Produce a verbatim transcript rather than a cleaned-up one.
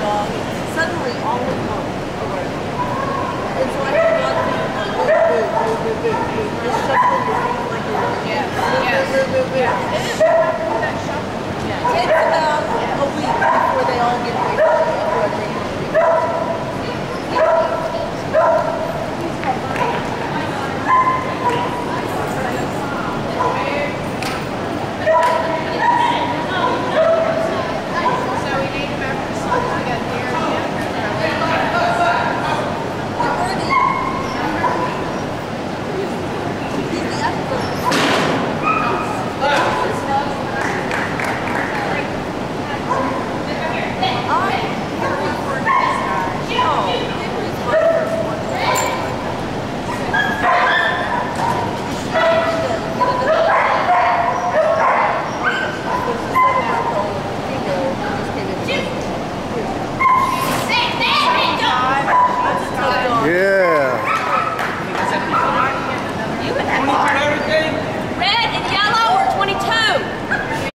dog. Suddenly, all of them over. And so I have a lot of people like, boo, boo, boo, boo, boo, boo. Just shuffling your feet like you're doing. Yeah. Boo, boo, boo, boo, boo. It is that shuffle. It takes about a week before they all get away from it. After I take them. Yeah. Red and